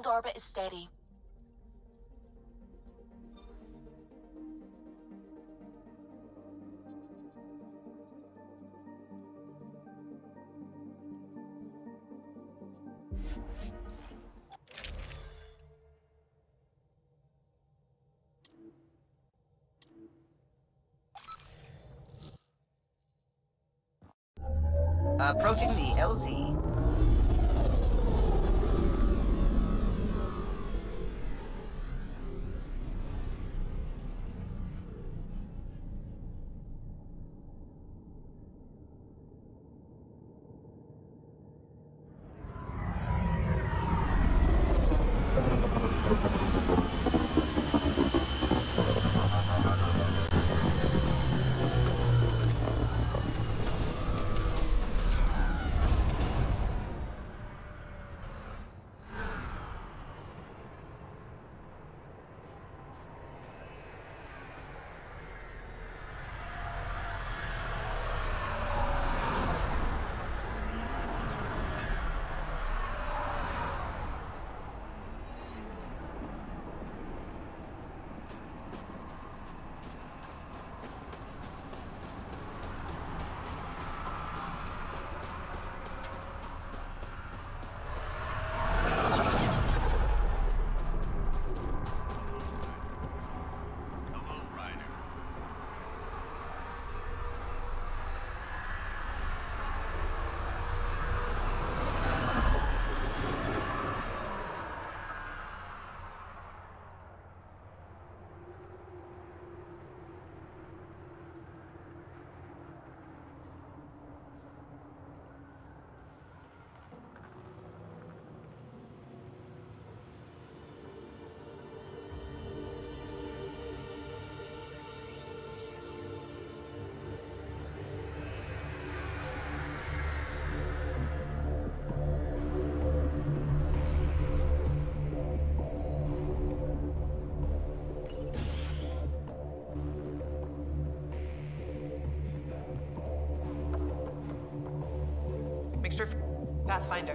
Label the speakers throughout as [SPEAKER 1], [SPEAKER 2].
[SPEAKER 1] Hold orbit is steady.
[SPEAKER 2] Approaching the LZ.
[SPEAKER 3] Mixture Pathfinder.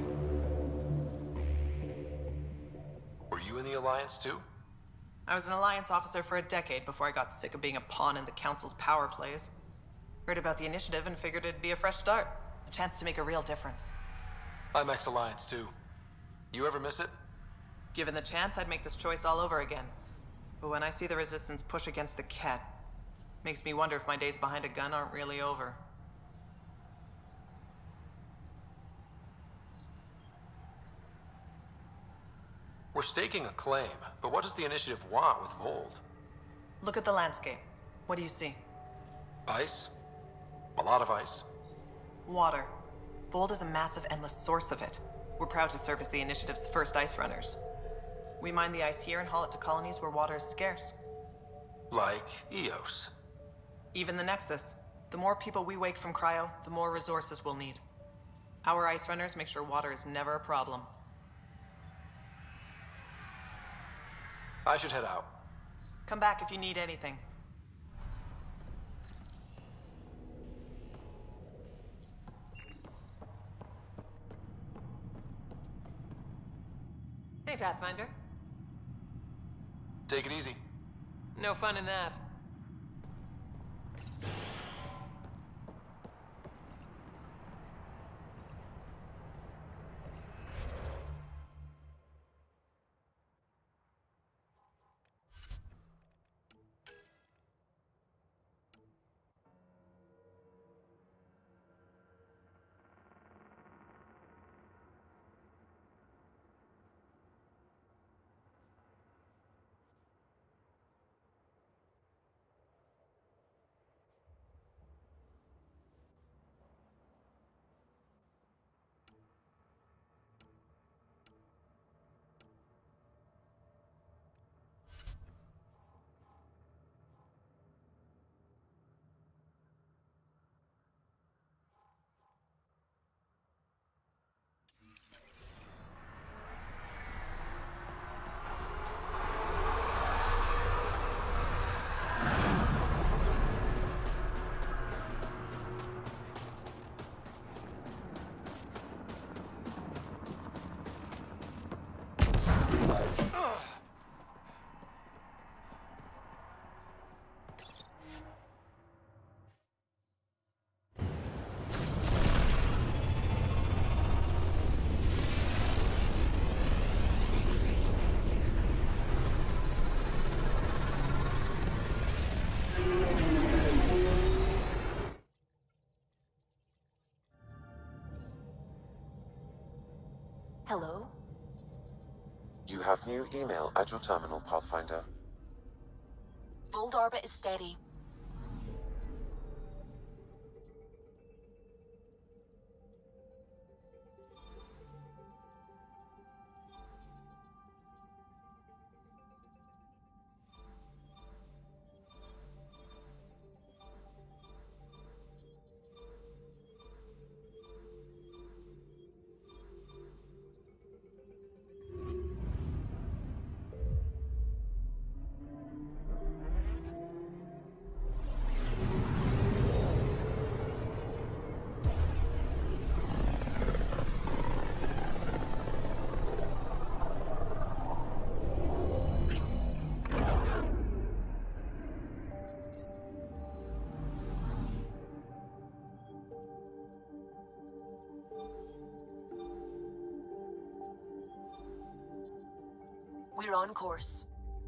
[SPEAKER 4] Were you in the Alliance too?
[SPEAKER 3] I was an Alliance officer for a decade before I got sick of being a pawn in the Council's power plays. Heard about the initiative and figured it'd be a fresh start. A chance to make a real difference.
[SPEAKER 4] I'm ex-Alliance too. You ever miss it?
[SPEAKER 3] Given the chance, I'd make this choice all over again. But when I see the Resistance push against the Ket, makes me wonder if my days behind a gun aren't really over.
[SPEAKER 4] We're staking a claim, but what does the Initiative want with Voeld?
[SPEAKER 3] Look at the landscape. What do you see?
[SPEAKER 4] Ice? A lot of ice.
[SPEAKER 3] Water. Voeld is a massive, endless source of it. We're proud to serve as the Initiative's first ice runners. We mine the ice here and haul it to colonies where water is scarce.
[SPEAKER 4] Like Eos.
[SPEAKER 3] Even the Nexus. The more people we wake from cryo, the more resources we'll need. Our ice runners make sure water is never a problem.
[SPEAKER 4] I should head out.
[SPEAKER 3] Come back if you need anything.
[SPEAKER 5] Hey, Pathfinder.
[SPEAKER 4] Take it easy.
[SPEAKER 5] No fun in that.
[SPEAKER 1] Hello?
[SPEAKER 6] You have new email at your terminal, Pathfinder.
[SPEAKER 1] Bold orbit is steady. We're on course.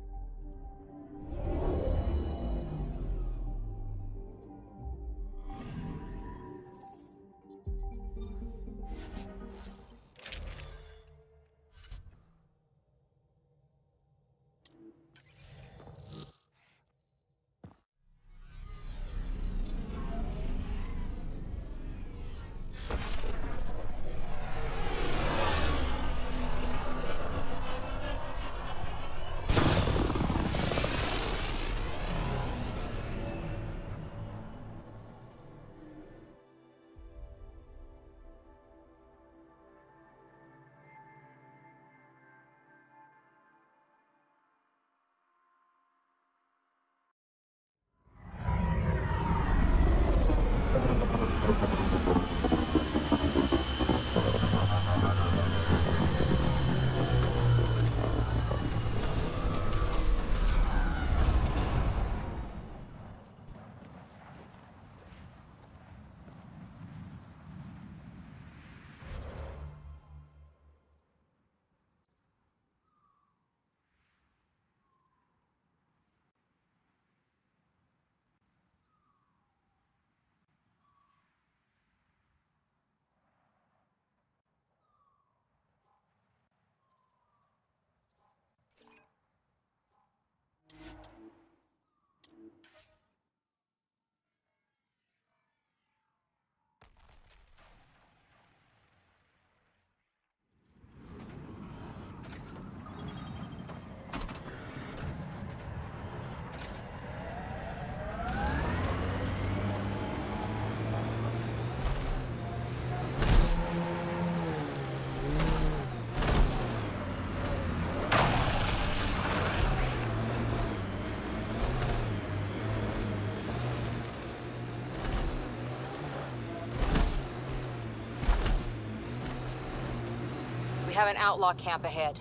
[SPEAKER 7] We have an outlaw camp ahead.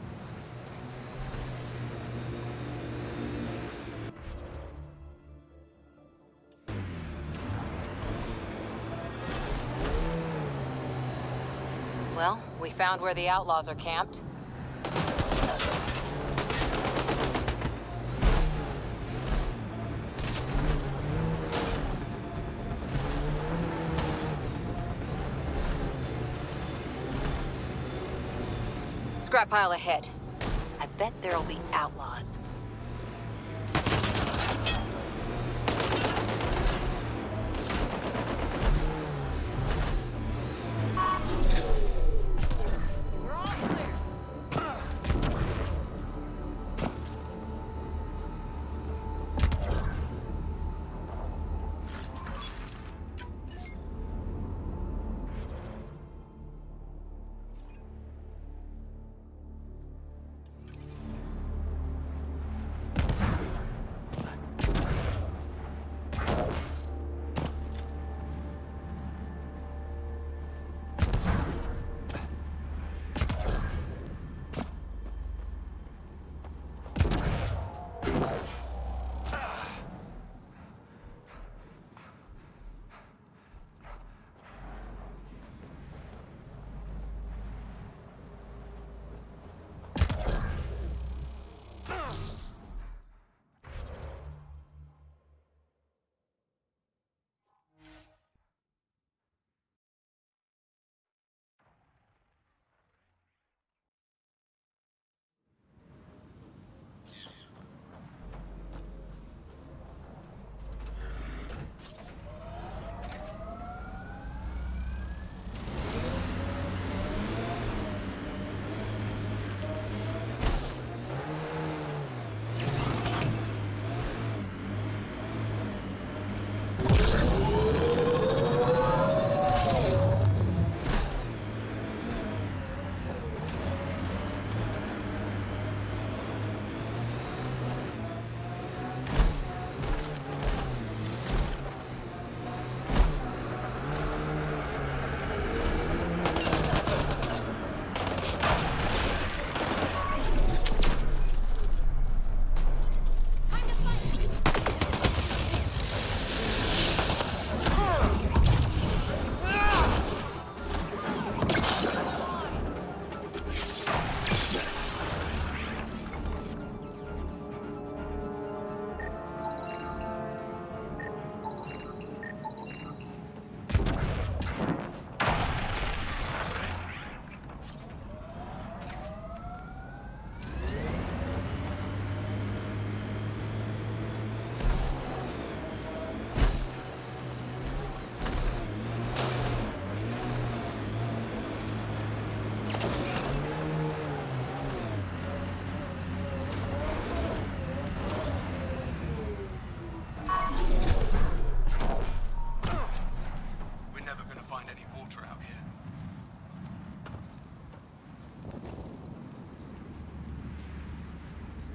[SPEAKER 7] Well, we found where the outlaws are camped. Scrap pile ahead. I bet there'll be outlaws.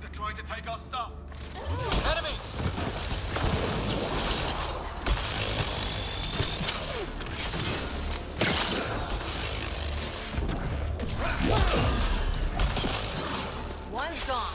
[SPEAKER 8] are trying to take our stuff.
[SPEAKER 4] Enemies!
[SPEAKER 7] One's gone.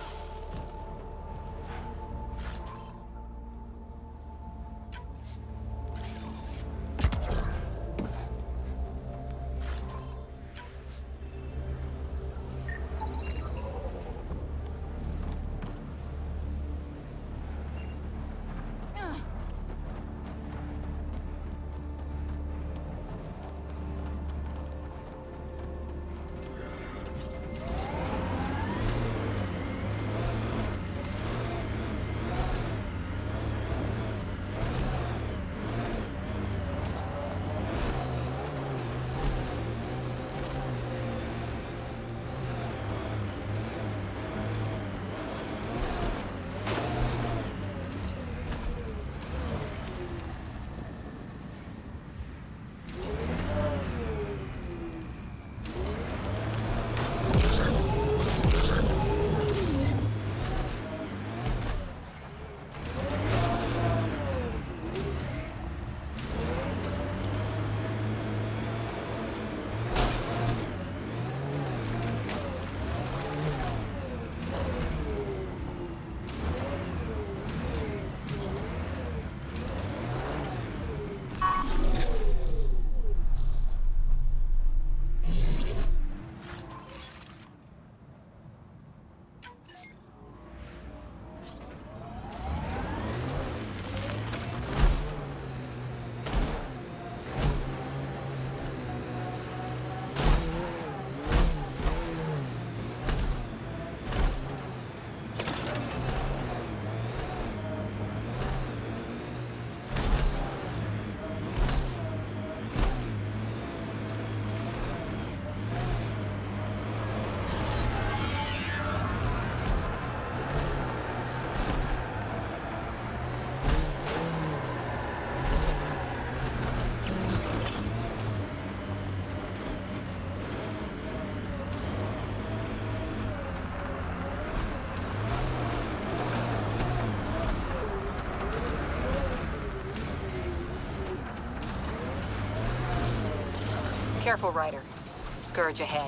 [SPEAKER 7] Careful, Ryder. Scourge ahead.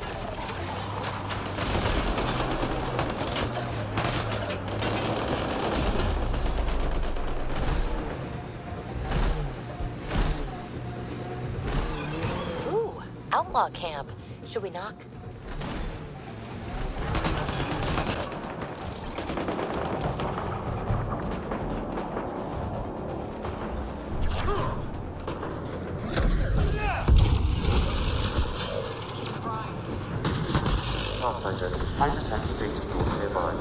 [SPEAKER 7] Ooh, outlaw camp. Should we knock?
[SPEAKER 6] Pathfinder, I detect a data source nearby.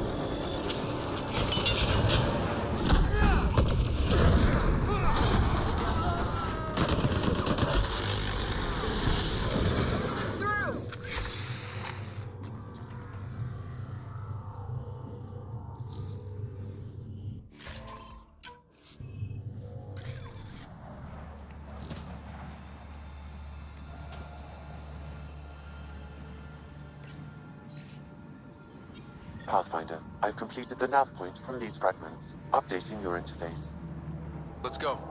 [SPEAKER 6] Pathfinder, I've completed the nav point from these fragments, updating your interface.
[SPEAKER 4] Let's go.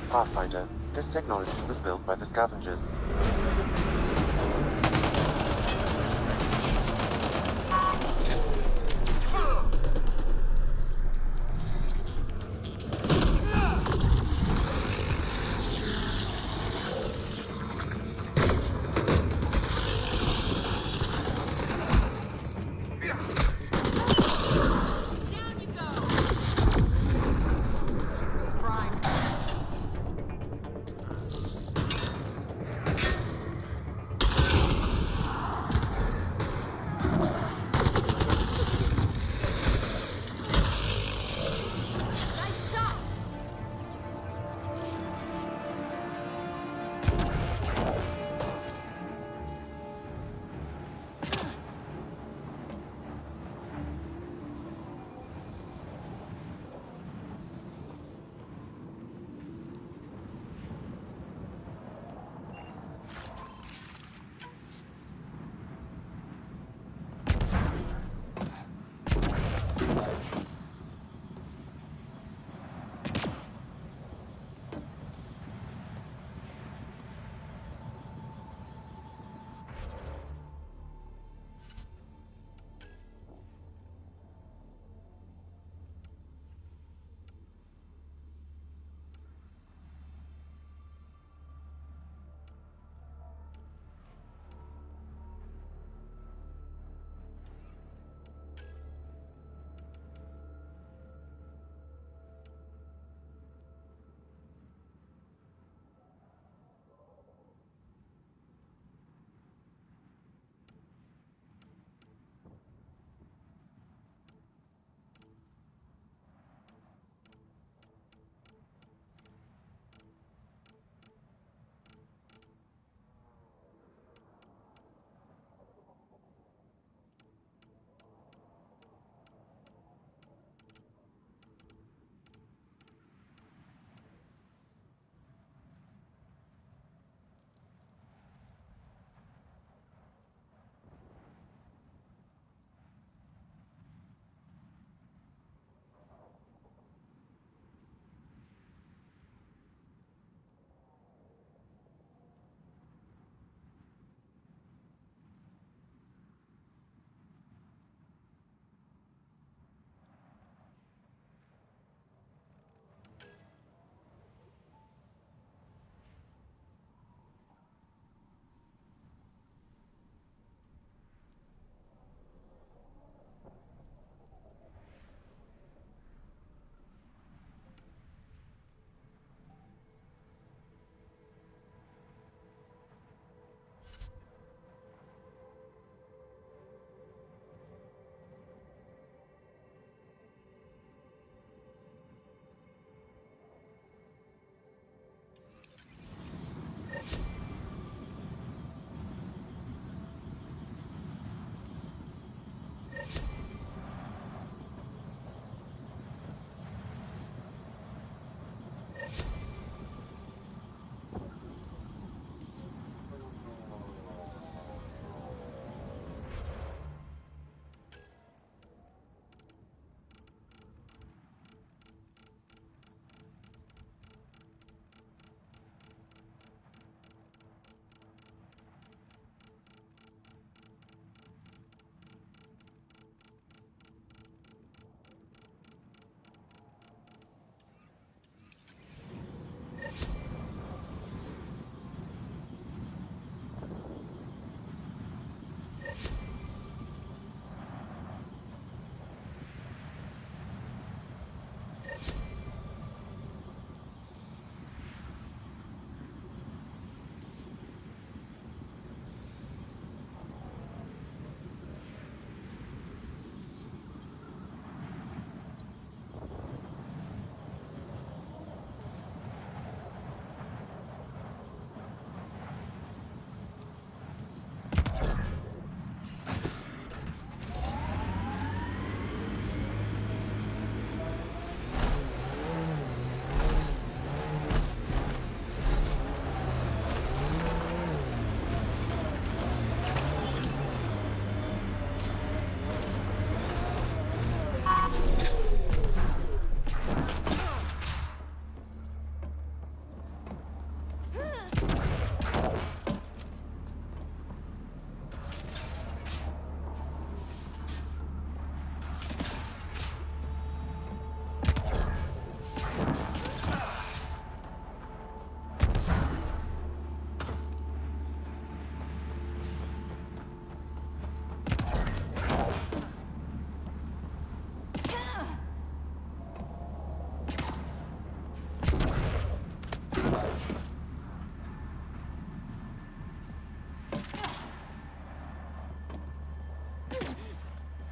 [SPEAKER 6] Pathfinder, this technology was built by the Scavengers.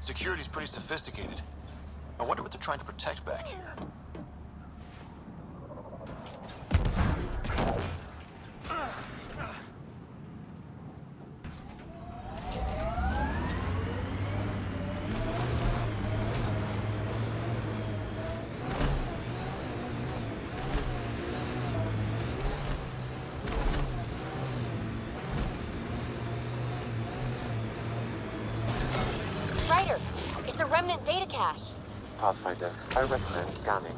[SPEAKER 4] Security's pretty sophisticated. I wonder what they're trying to protect back here.
[SPEAKER 8] Ryder, it's a remnant data cache.
[SPEAKER 6] Pathfinder, I recommend scanning.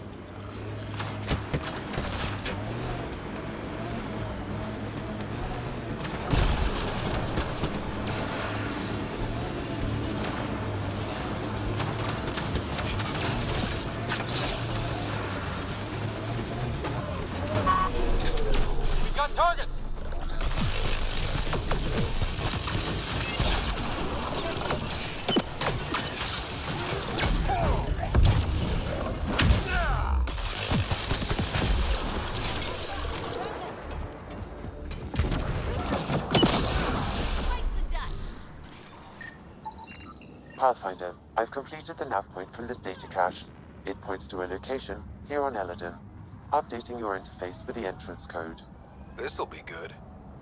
[SPEAKER 4] We've got targets!
[SPEAKER 6] Pathfinder, I've completed the nav point from this data cache. It points to a location here on Eladon. Updating your interface with the entrance code.
[SPEAKER 4] This'll be good.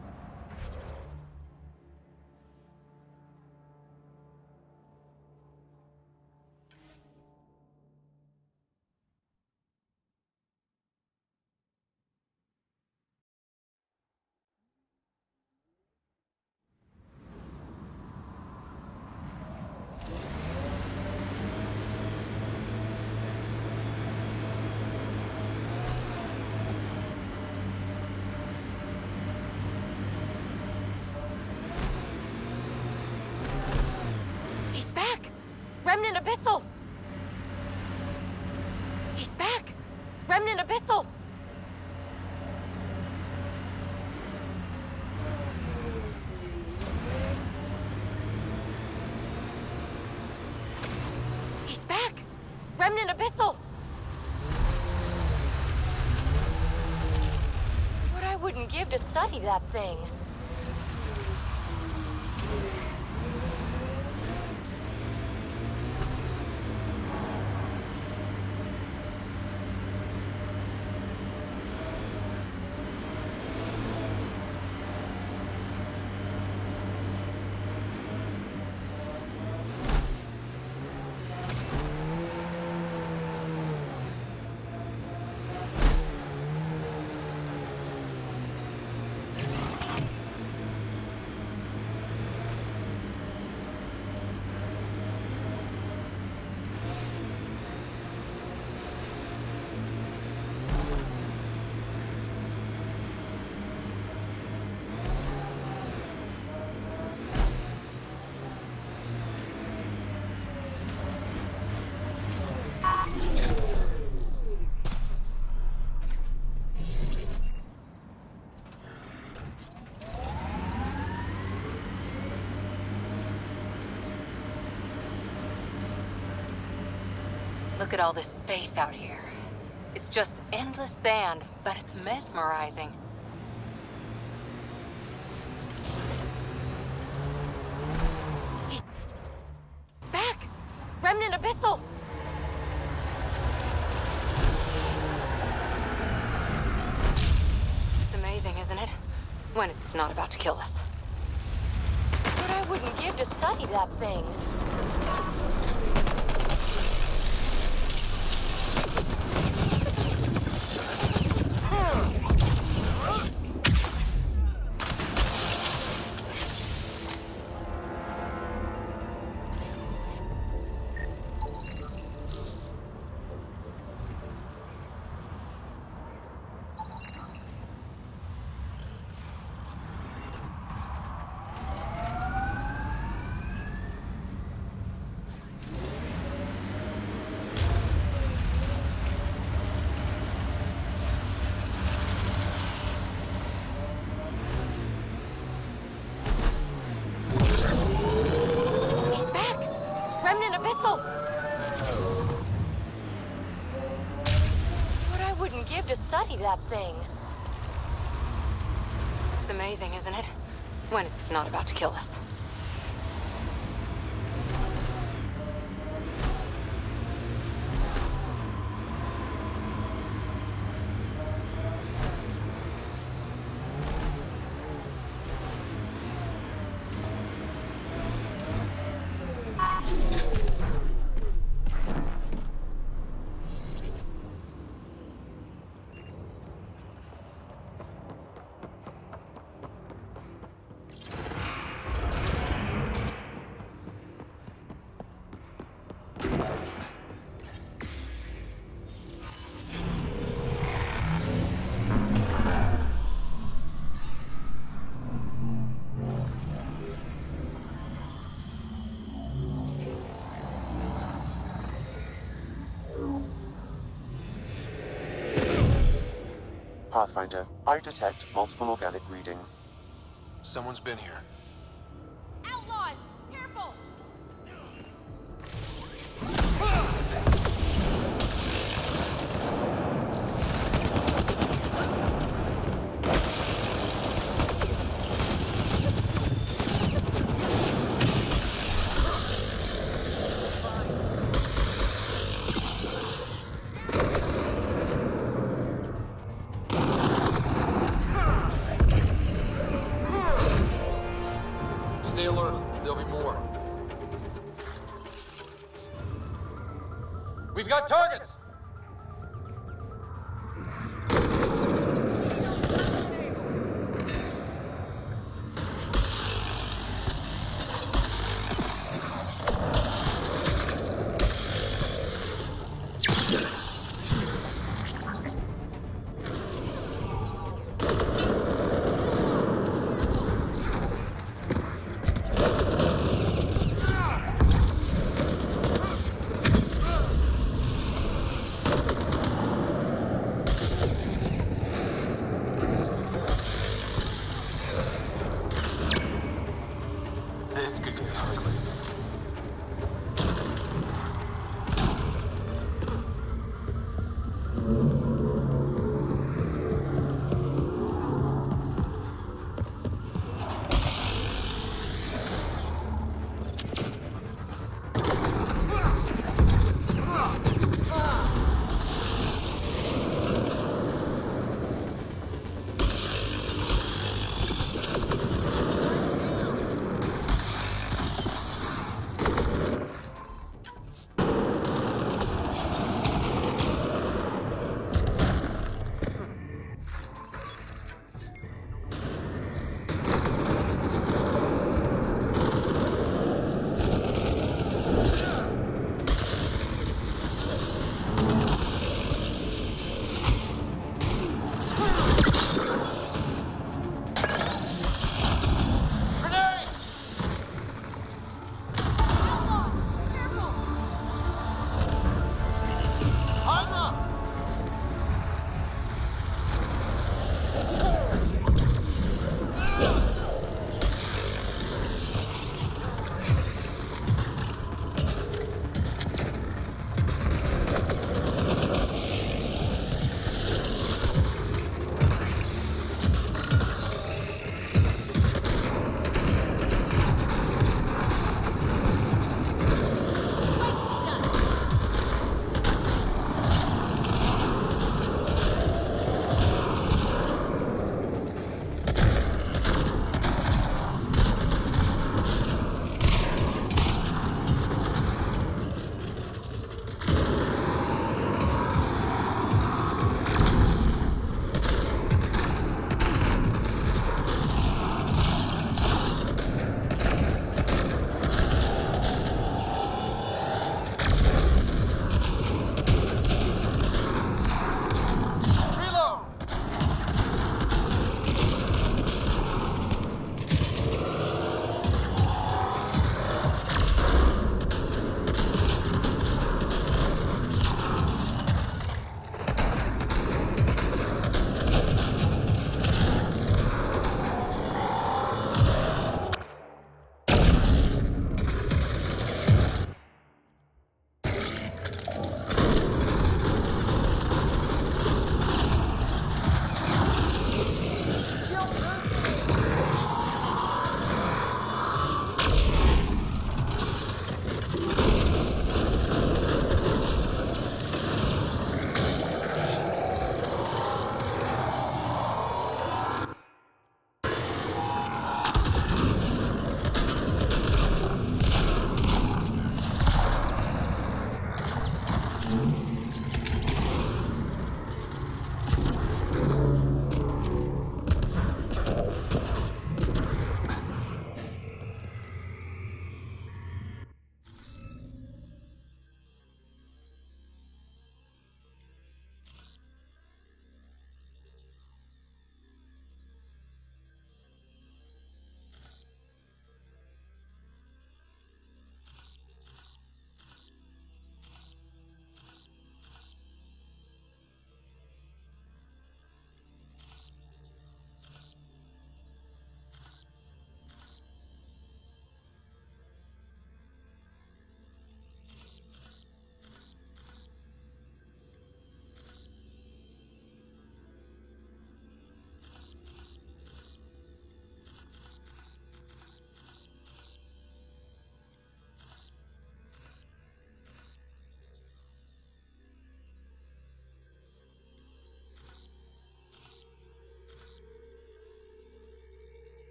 [SPEAKER 8] He's back! Remnant Abyssal! He's back! Remnant Abyssal! He's back! Remnant Abyssal! What I wouldn't give to study that thing. Look at all this space out here. It's just endless sand, but it's mesmerizing. He's back! Remnant Abyssal! It's amazing, isn't it? When it's not about to kill us. What I wouldn't give to study that thing. What I wouldn't give to study that thing. It's amazing, isn't it? When it's not about to kill us.
[SPEAKER 6] Pathfinder, I detect multiple organic readings.
[SPEAKER 4] Someone's been here.
[SPEAKER 8] Outlaws! Careful!
[SPEAKER 4] Stay alert. There'll be more. We've got targets!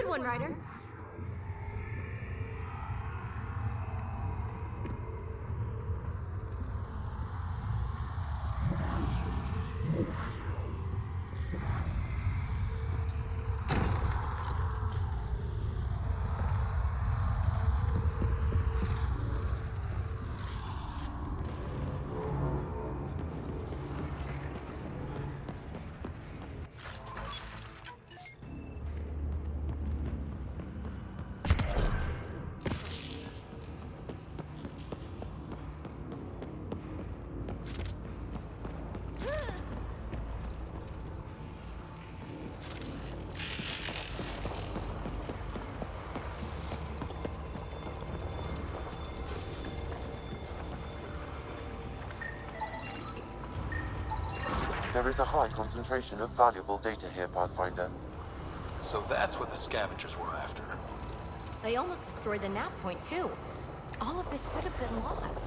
[SPEAKER 9] good one, Ryder.
[SPEAKER 6] There is a high concentration of valuable data here, Pathfinder.
[SPEAKER 4] So that's what the scavengers were after.
[SPEAKER 9] They almost destroyed the nav point, too. All of this could have been lost.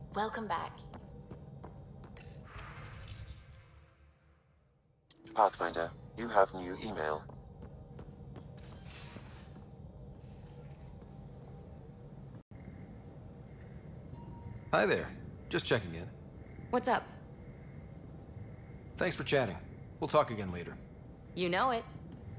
[SPEAKER 1] Welcome back.
[SPEAKER 6] Pathfinder, you have new email.
[SPEAKER 4] Hi there. Just checking in.
[SPEAKER 9] What's up?
[SPEAKER 4] Thanks for chatting. We'll talk again later.
[SPEAKER 9] You know it.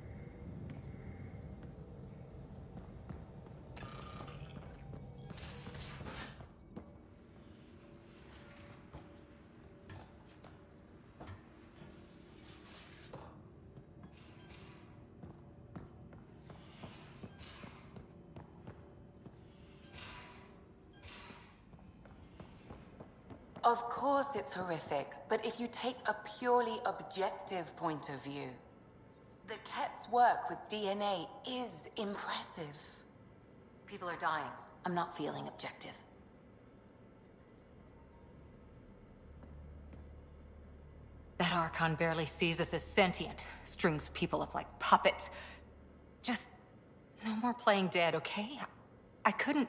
[SPEAKER 1] Of course it's horrific, but if you take a purely objective point of view, the Ket's work with DNA is impressive.
[SPEAKER 8] People are dying.
[SPEAKER 1] I'm not feeling objective.
[SPEAKER 8] That Archon barely sees us as sentient, strings people up like puppets. Just no more playing dead, okay? I couldn't...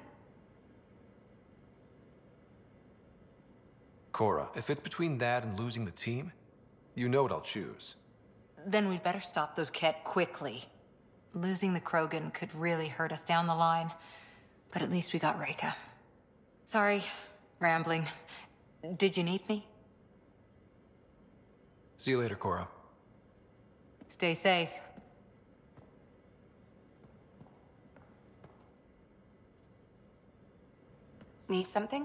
[SPEAKER 4] Cora, if it's between that and losing the team, you know what I'll choose.
[SPEAKER 8] Then we'd better stop those Ket quickly. Losing the Krogan could really hurt us down the line. But at least we got Reka. Sorry, rambling. Did you need me?
[SPEAKER 4] See you later, Cora.
[SPEAKER 8] Stay safe.
[SPEAKER 1] Need something?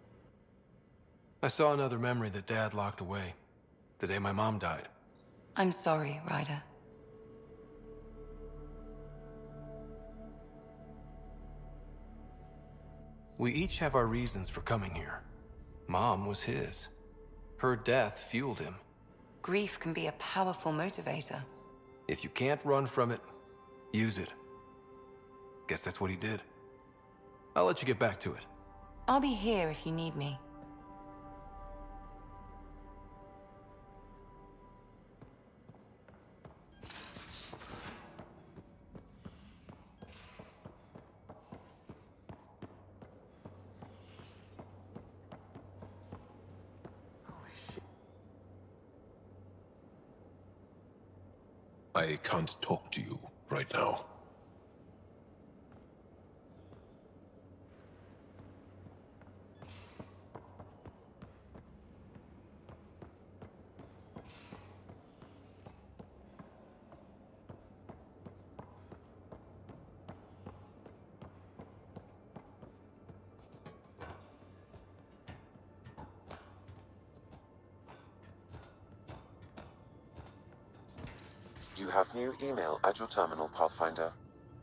[SPEAKER 4] I saw another memory that Dad locked away. The day my mom died.
[SPEAKER 1] I'm sorry, Ryder.
[SPEAKER 4] We each have our reasons for coming here. Mom was his. Her death fueled him.
[SPEAKER 1] Grief can be a powerful motivator.
[SPEAKER 4] If you can't run from it, use it. Guess that's what he did. I'll let you get back to it.
[SPEAKER 1] I'll be here if you need me.
[SPEAKER 10] I can't talk to you right now.
[SPEAKER 6] You have new email at your terminal, Pathfinder.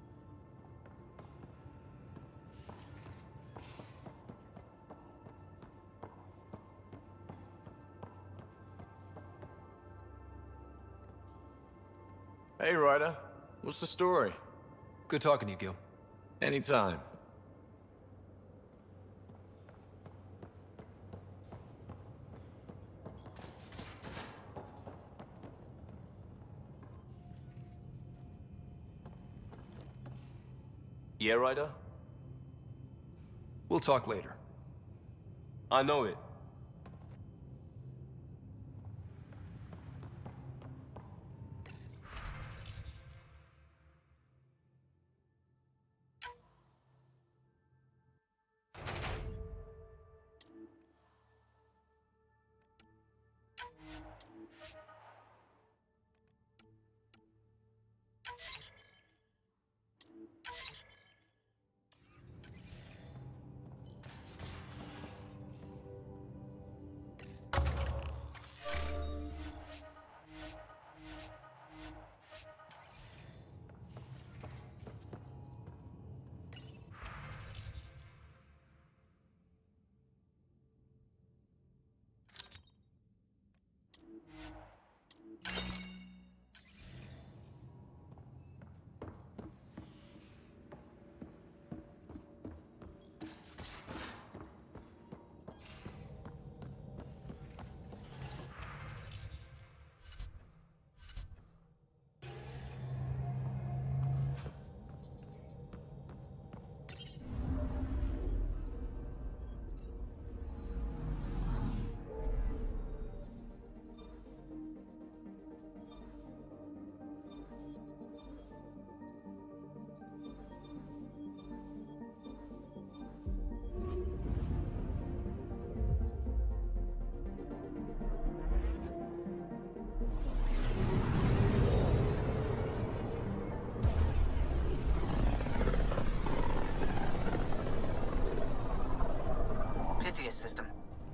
[SPEAKER 11] Hey, Ryder. What's the story?
[SPEAKER 4] Good talking to you, Gil.
[SPEAKER 11] Anytime. Yeah, Ryder?
[SPEAKER 4] We'll talk later.
[SPEAKER 11] I know it.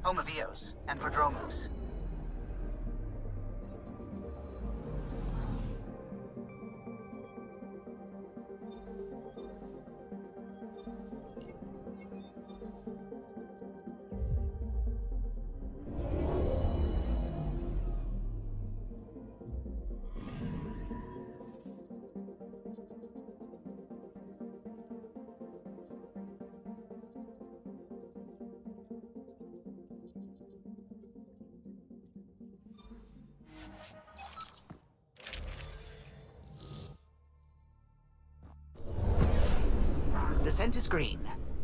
[SPEAKER 2] home of Eos and Prodromos. Descent is green.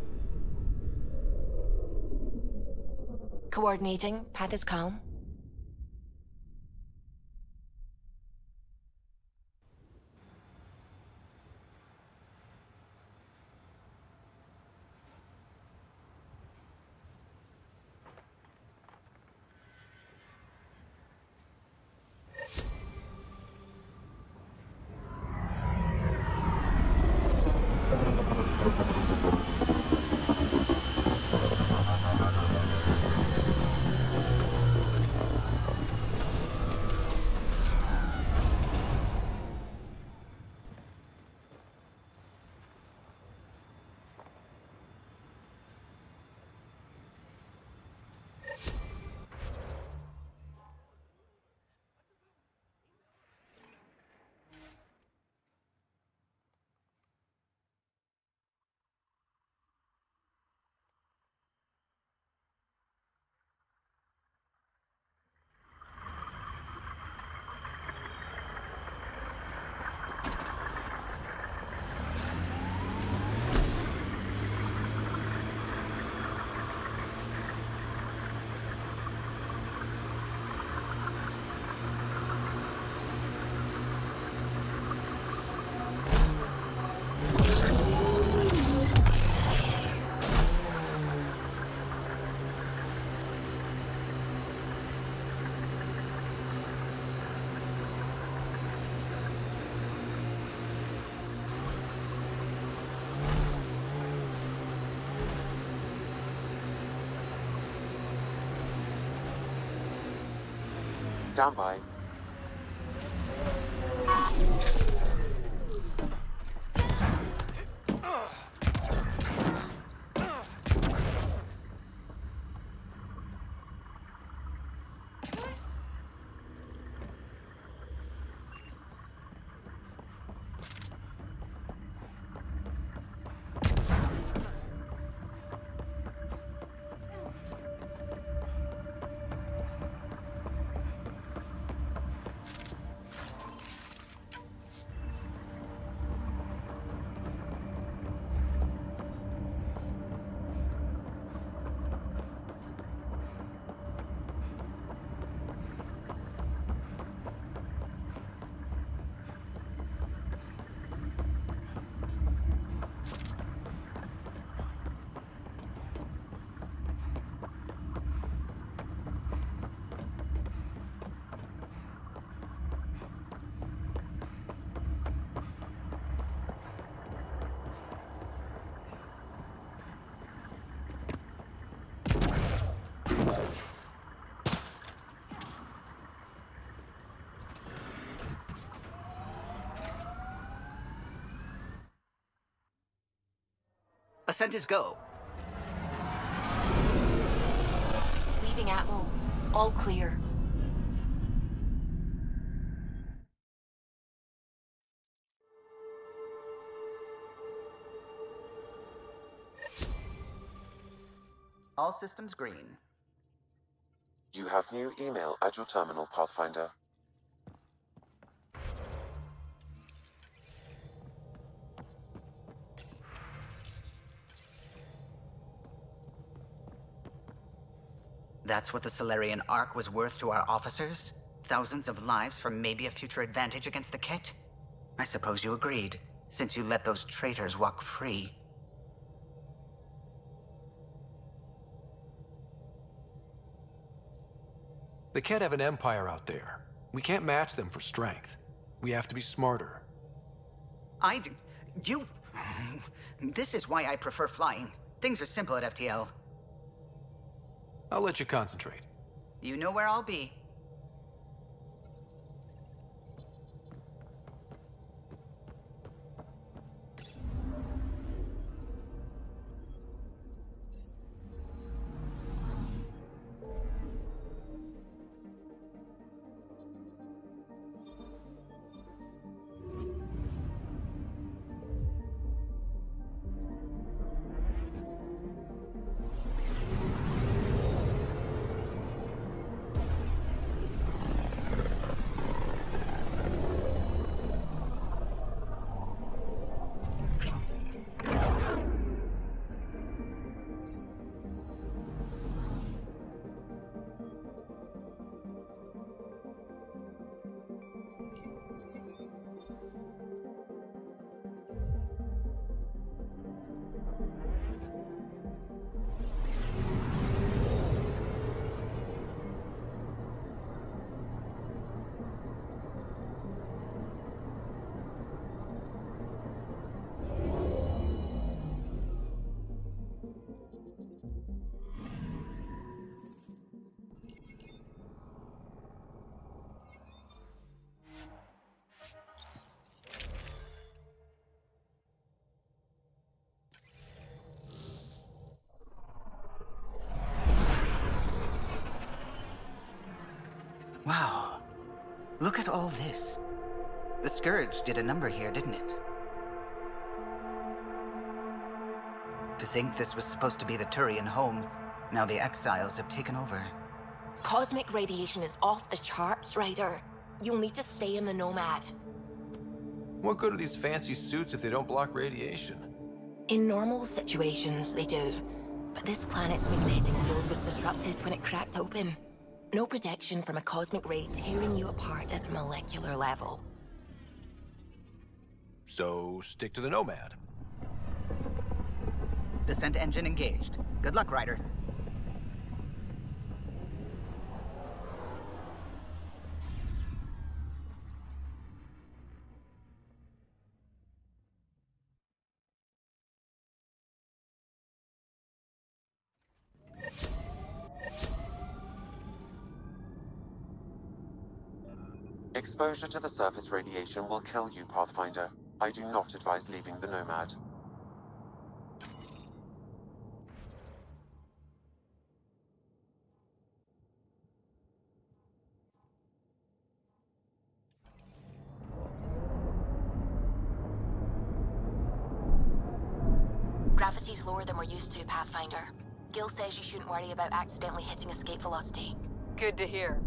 [SPEAKER 9] Coordinating. Path is calm.
[SPEAKER 6] Stand by.
[SPEAKER 2] Ascent is go.
[SPEAKER 9] Leaving Atlo. All clear.
[SPEAKER 2] All systems green.
[SPEAKER 6] You have new email at your terminal, Pathfinder.
[SPEAKER 2] That's what the Solarian Ark was worth to our officers? Thousands of lives for maybe a future advantage against the Kett? I suppose you agreed, since you let those traitors walk free.
[SPEAKER 4] The Kett have an empire out there. We can't match them for strength. We have to be smarter.
[SPEAKER 2] This is why I prefer flying. Things are simple at FTL.
[SPEAKER 4] I'll let you concentrate.
[SPEAKER 2] You know where I'll be. Wow. Look at all this. The Scourge did a number here, didn't it? To think this was supposed to be the Turian home, now the Exiles have taken over.
[SPEAKER 12] Cosmic radiation is off the charts, Ryder. You'll need to stay in the Nomad.
[SPEAKER 4] What good are these fancy suits if they don't block radiation?
[SPEAKER 12] In normal situations, they do. But this planet's magnetic field was disrupted when it cracked open. No protection from a cosmic ray tearing you apart at the molecular level.
[SPEAKER 4] So, stick to the Nomad.
[SPEAKER 2] Descent engine engaged. Good luck, Ryder.
[SPEAKER 6] Exposure to the surface radiation will kill you, Pathfinder. I do not advise leaving the Nomad.
[SPEAKER 12] Gravity's lower than we're used to, Pathfinder. Gil says you shouldn't worry about accidentally hitting escape velocity.
[SPEAKER 5] Good to hear.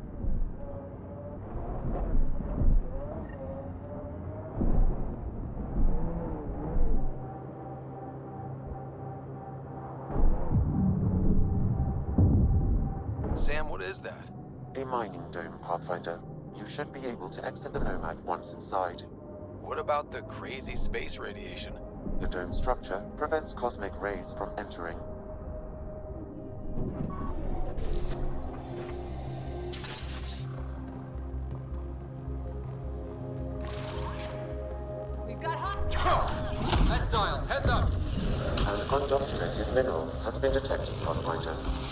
[SPEAKER 4] Sam, what is that?
[SPEAKER 6] A mining dome, Pathfinder. You should be able to exit the Nomad once inside.
[SPEAKER 4] What about the crazy space radiation?
[SPEAKER 6] The dome structure prevents cosmic rays from entering.
[SPEAKER 5] We've got hot...
[SPEAKER 11] Exiles, heads up!
[SPEAKER 6] An undocumented mineral has been detected, Pathfinder.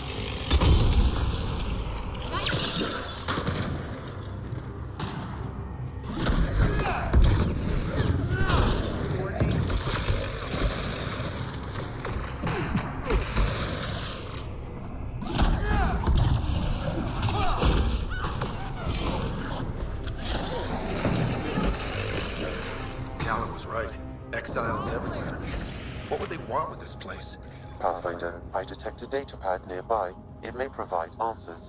[SPEAKER 10] Callum was right. Exiles everywhere. What would they want with this place?
[SPEAKER 6] Pathfinder, I detect a datapad nearby. It may provide answers.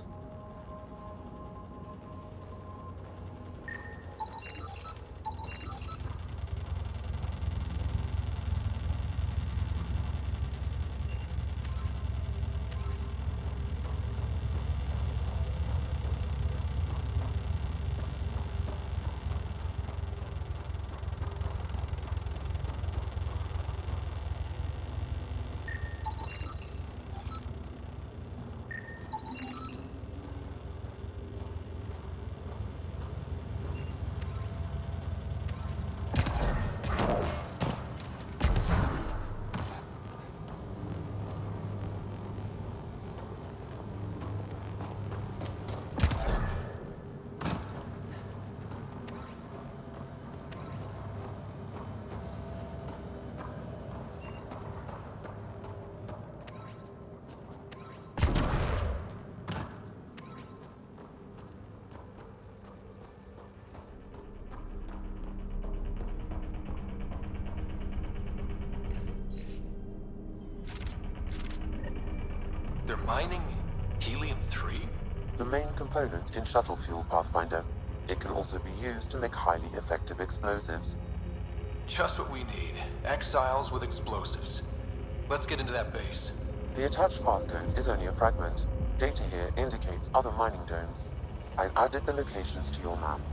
[SPEAKER 10] mining helium-3?
[SPEAKER 6] The main component in shuttle fuel, Pathfinder. It can also be used to make highly effective explosives.
[SPEAKER 10] Just what we need. Exiles with explosives. Let's get into that base.
[SPEAKER 6] The attached passcode is only a fragment. Data here indicates other mining domes. I've added the locations to your map.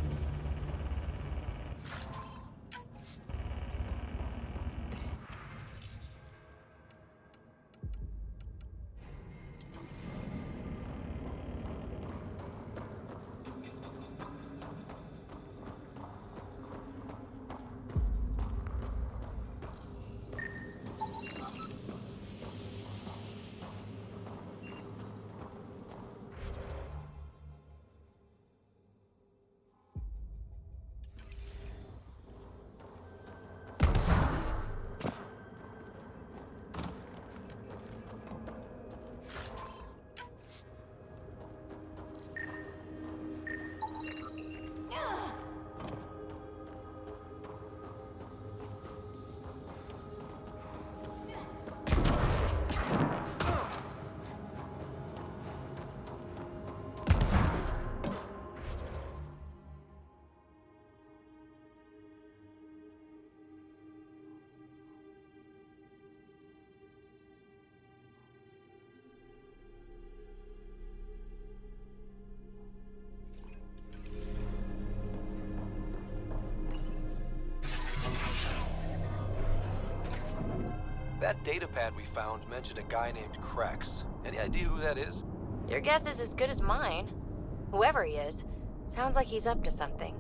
[SPEAKER 4] That datapad we found mentioned a guy named Krex. Any idea who that is?
[SPEAKER 9] Your guess is as good as mine. Whoever he is, sounds like he's up to something.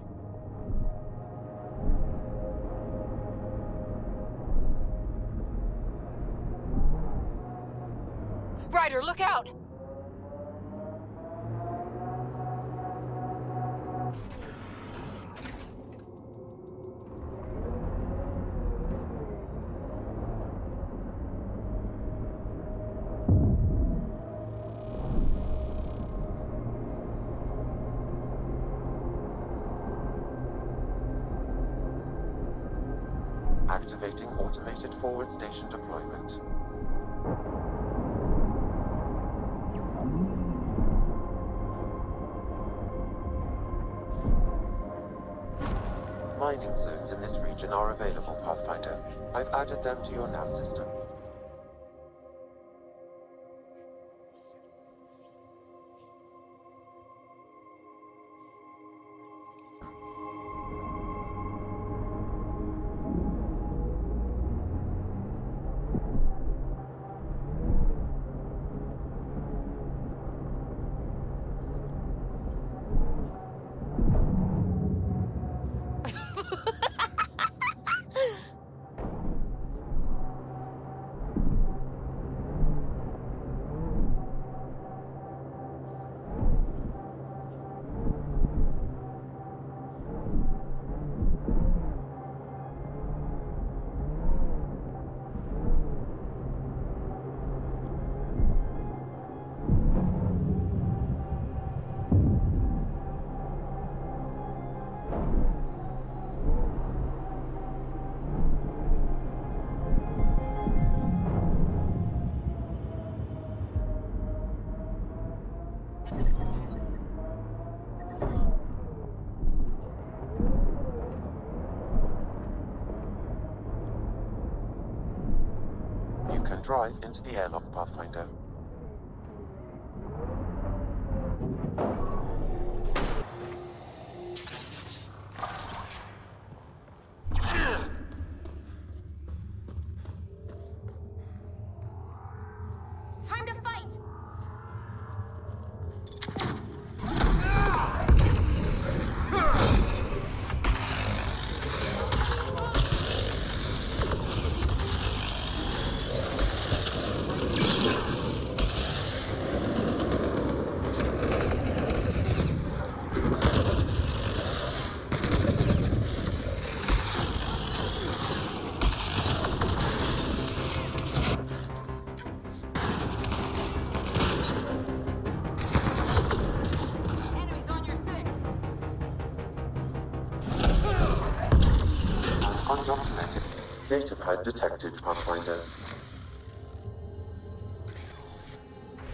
[SPEAKER 8] Ryder, look out!
[SPEAKER 6] Activating automated forward station deployment. Mining zones in this region are available, Pathfinder. I've added them to your nav system. You can drive into the airlock, Pathfinder.
[SPEAKER 9] Time to fight!
[SPEAKER 6] Undocumented datapad detected, Pathfinder.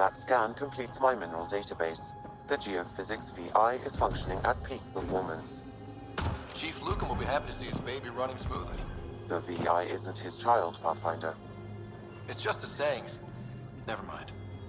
[SPEAKER 6] That scan completes my mineral database. The Geophysics VI is functioning at peak performance.
[SPEAKER 10] Chief Lucan will be happy to see his baby running smoothly.
[SPEAKER 6] The VI isn't his child, Pathfinder.
[SPEAKER 10] It's just the sayings. Never mind.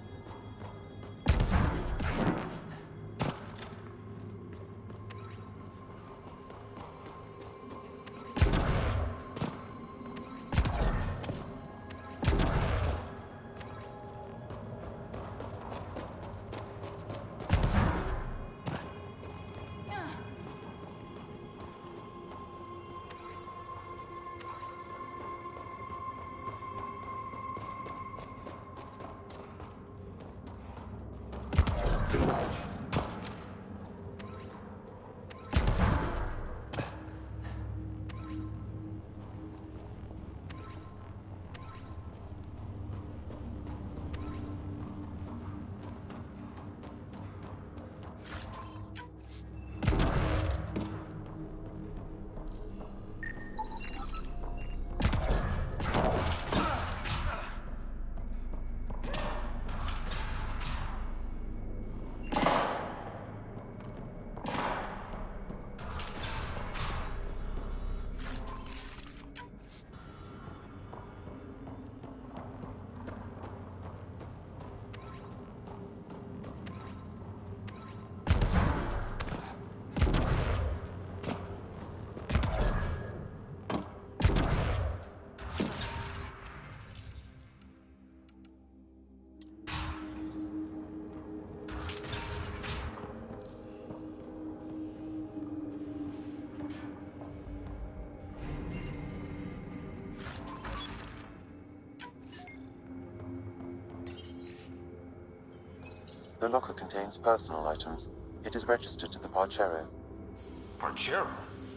[SPEAKER 6] The locker contains personal items. It is registered to the Parchero.
[SPEAKER 10] Parchero?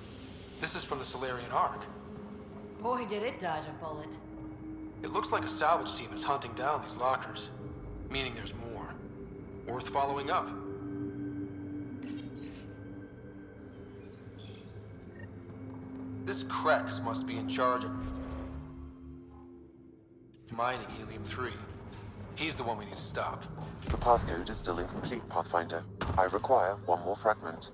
[SPEAKER 10] This is from the Solarian Ark.
[SPEAKER 13] Boy, did it dodge a bullet.
[SPEAKER 10] It looks like a salvage team is hunting down these lockers. Meaning there's more. Worth following up. This Krex must be in charge of mining Helium-3. He's the one we need to stop.
[SPEAKER 6] The passcode is still incomplete, Pathfinder. I require one more fragment.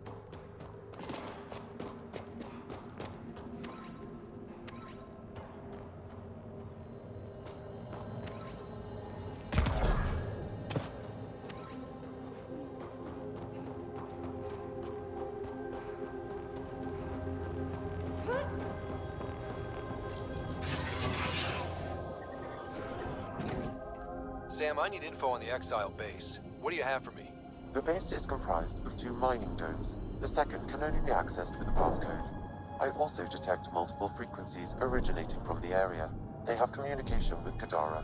[SPEAKER 10] Sam, I need info on the Exile base. What do you have for me?
[SPEAKER 6] The base is comprised of 2 mining domes. The second can only be accessed with a passcode. I also detect multiple frequencies originating from the area. They have communication with Kadara.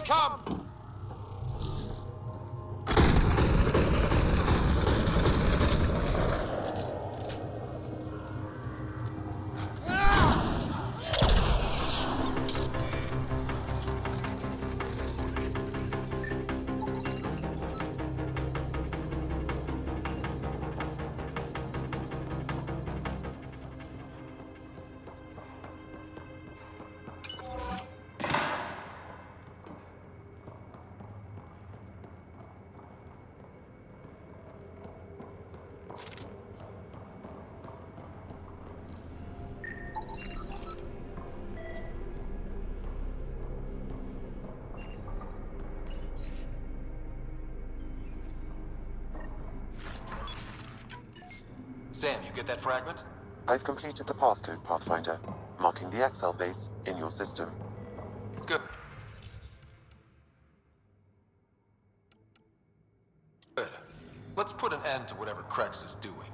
[SPEAKER 10] come! Sam, you get that fragment?
[SPEAKER 6] I've completed the passcode, Pathfinder, marking the Excel base in your system.
[SPEAKER 10] Good. Good. Let's put an end to whatever Krex is doing.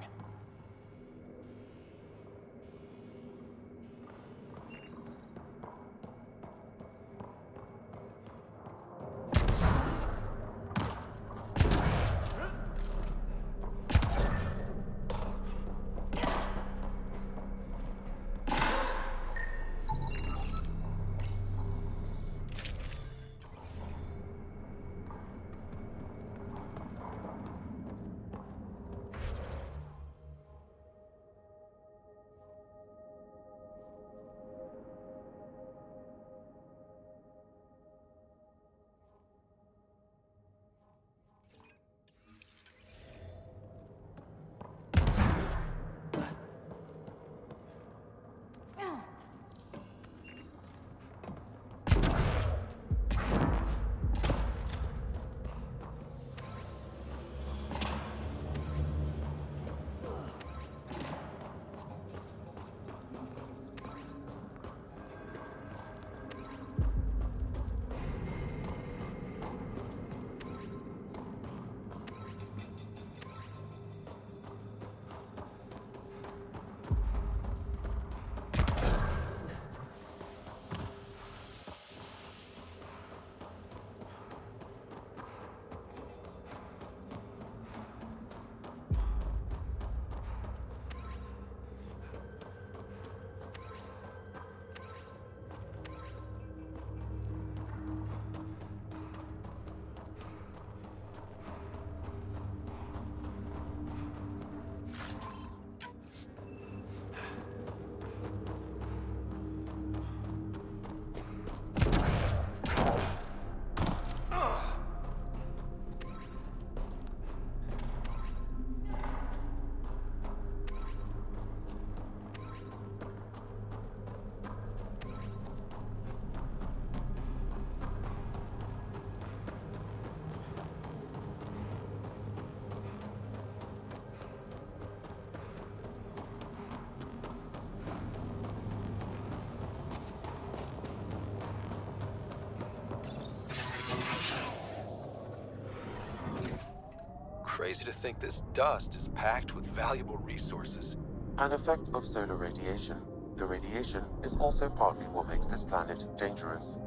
[SPEAKER 10] Crazy to think this dust is packed with valuable resources.
[SPEAKER 6] An effect of solar radiation. The radiation is also partly what makes this planet dangerous.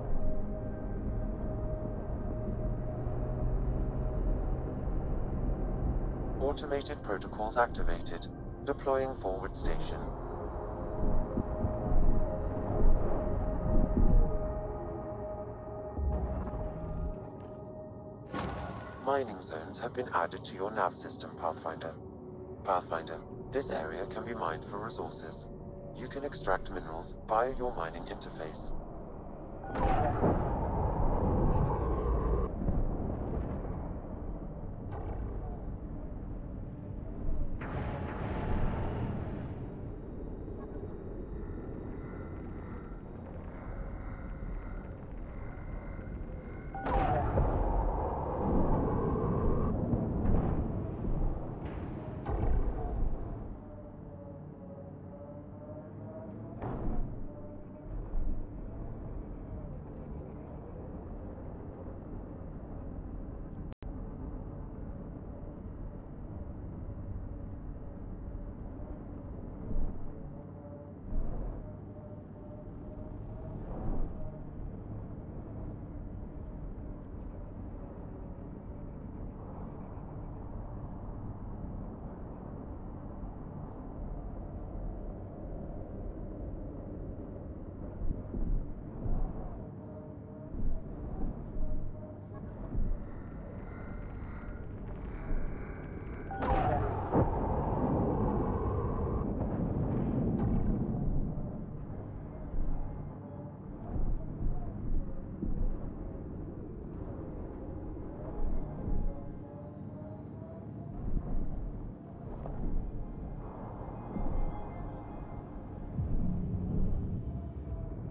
[SPEAKER 6] Automated protocols activated. Deploying forward station. Mining zones have been added to your nav system, Pathfinder. Pathfinder, this area can be mined for resources. You can extract minerals via your mining interface.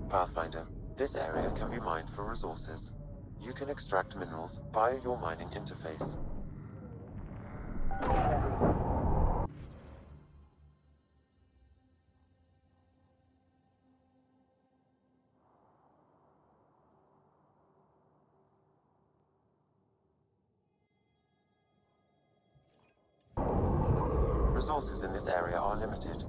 [SPEAKER 6] Pathfinder, this area can be mined for resources. You can extract minerals via your mining interface. Resources in this area are limited.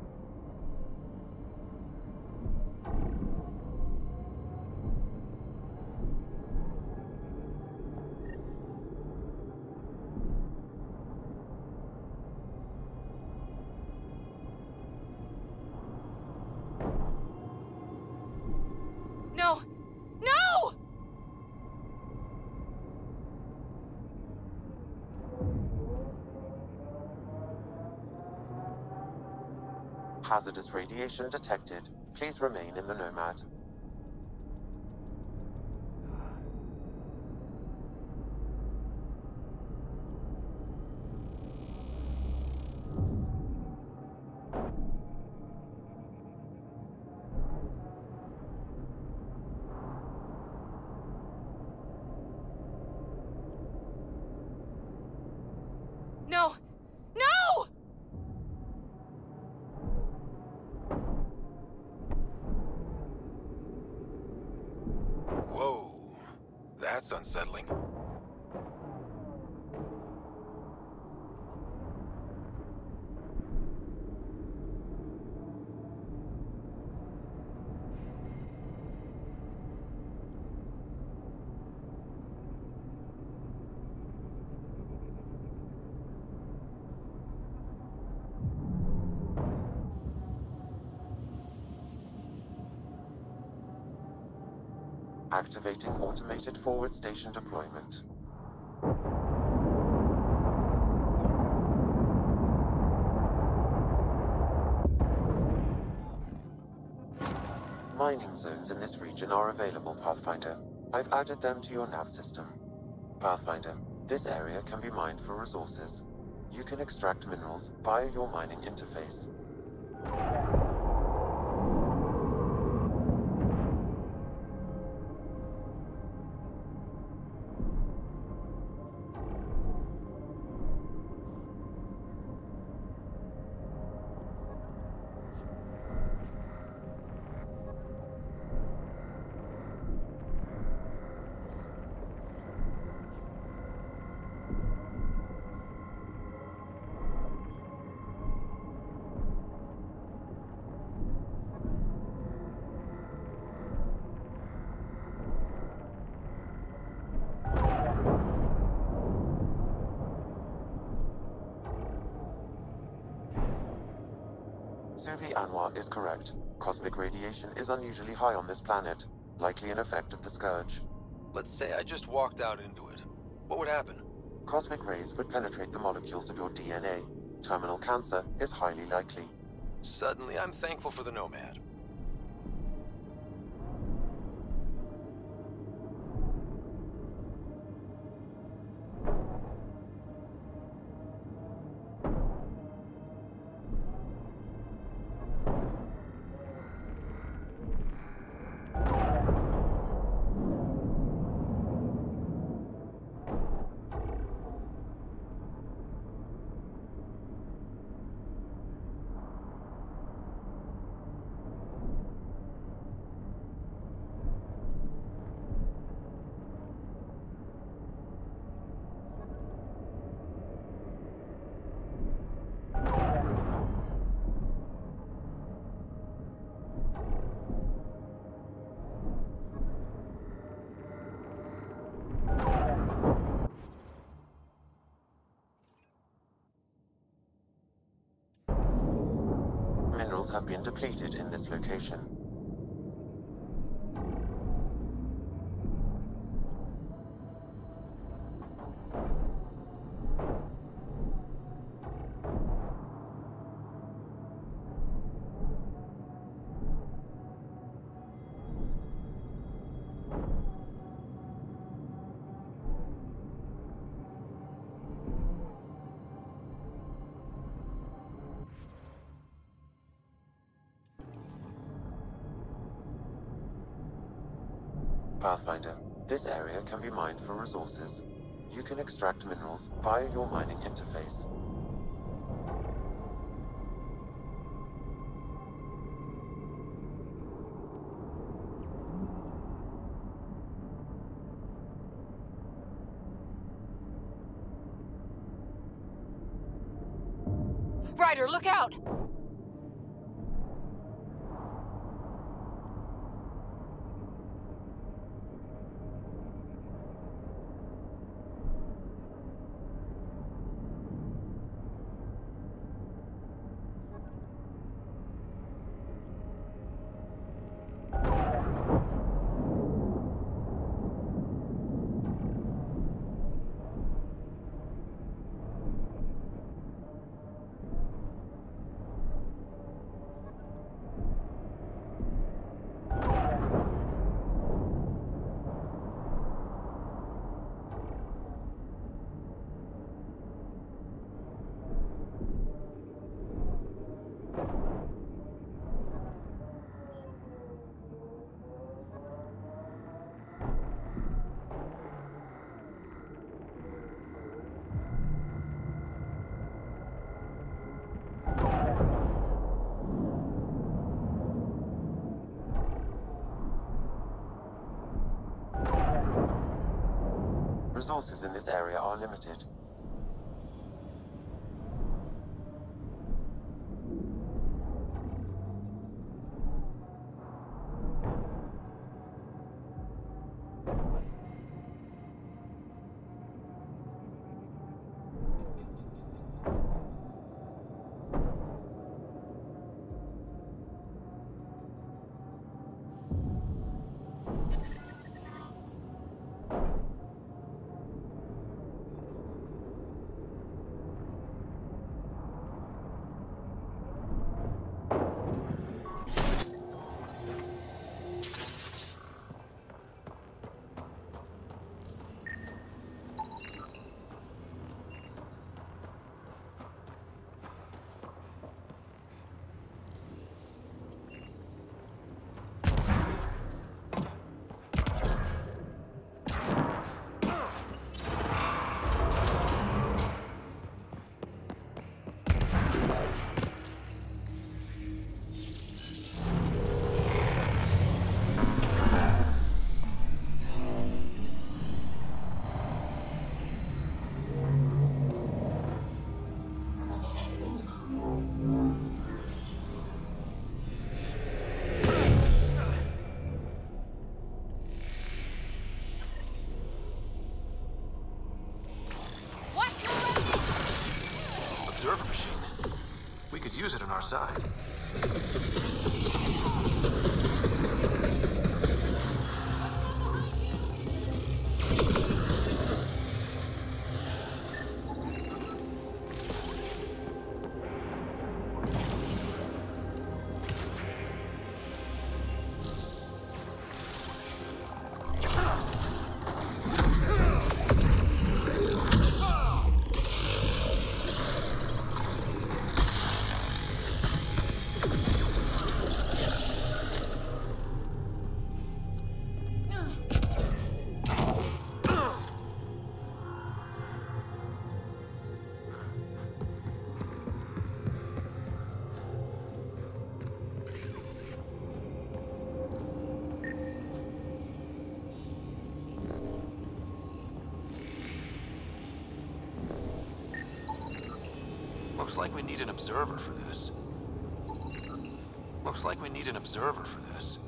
[SPEAKER 5] No! No!
[SPEAKER 6] Hazardous radiation detected. Please remain in the Nomad.
[SPEAKER 5] No! No!
[SPEAKER 4] Whoa. That's unsettling.
[SPEAKER 6] Activating automated forward station deployment. Mining zones in this region are available, Pathfinder. I've added them to your nav system. Pathfinder, this area can be mined for resources. You can extract minerals via your mining interface. Suvi Anwar is correct. Cosmic radiation is unusually high on this planet, likely an effect of the Scourge.
[SPEAKER 4] Let's say I just walked out into it. What would happen?
[SPEAKER 6] Cosmic rays would penetrate the molecules of your DNA. Terminal cancer is highly likely.
[SPEAKER 4] Suddenly, I'm thankful for the Nomad. Minerals have been depleted in this location.
[SPEAKER 6] Pathfinder, this area can be mined for resources. You can extract minerals via your mining interface.
[SPEAKER 7] Ryder, look out!
[SPEAKER 6] Resources in this area are limited.
[SPEAKER 10] Observer machine. We could use it on our side. Looks like we need an observer for this. Looks like we need an observer for this.